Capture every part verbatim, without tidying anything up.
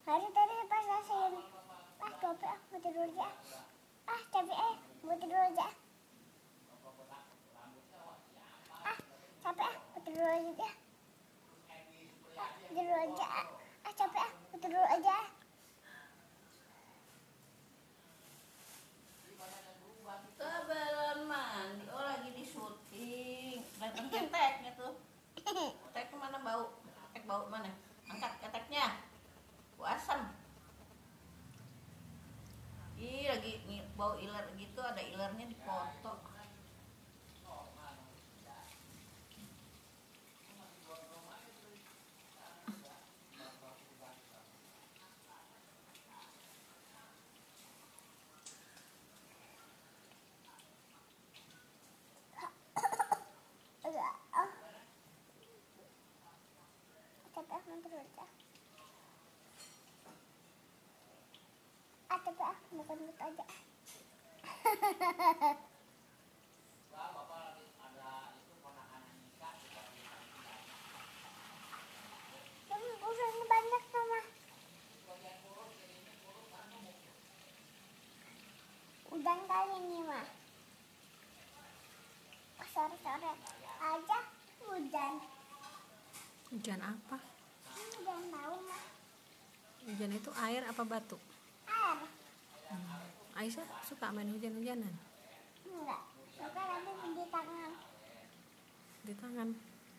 Hari tadi pas rasain, ah capek ah mau tidur aja, ah capek eh mau tidur aja, ah capek ah mau tidur aja, ah tidur aja, ah capek ah mau tidur aja. Belum mandi, oh lagi di syuting. Datang keteknya tuh. Ketek mana bau? Ketek bau mana? Angkat keteknya. Bau asam. Ih, lagi bau iler gitu, ada ilernya dipoto. Capek ah mau tidur aja, ah capek ah mau tidur aja. Urusannya banyak sama. Udan kali ini mah. Sore-sore aja hujan. Hujan apa? Hujan tahu mah. Hujan itu air apa batu? Air. Hmm. Aisyah suka main hujan-hujanan? Enggak. Suka nanti di tangan. Di tangan.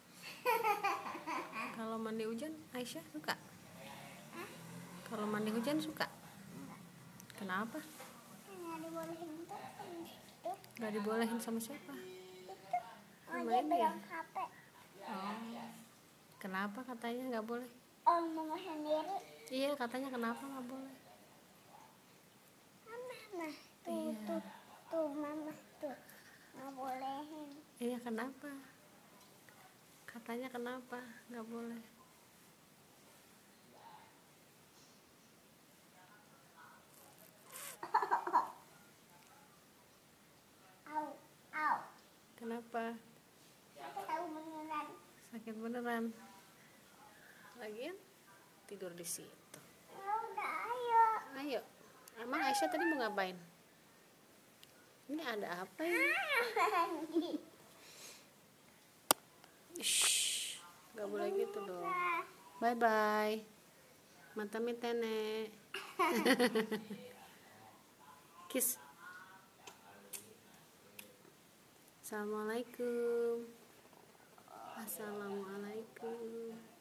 Kalau mandi hujan Aisyah suka? Hah? Kalau mandi hujan suka? Enggak. Kenapa? Nggak dibolehin tuh. Itu. Gak dibolehin sama siapa? Itu. Oh, Main dia ya? pegang H P. Oh. Kenapa katanya nggak boleh? Oh, mama sendiri. Iya, katanya kenapa nggak boleh? Mama, tuh, Iya. tuh, tuh, mama, tuh. Nggak bolehin. Iya, kenapa? Katanya kenapa nggak boleh? Au, au. Kenapa? Aku tahu beneran. Sakit beneran. Lagian tidur di situ. Ya udah, ayo. Ayo. Emang Aisyah tadi mau ngapain? Ini ada apa ini? Shh, gak boleh gitu dong. Bye bye. Mata mitene. Kiss. Assalamualaikum. Assalamualaikum.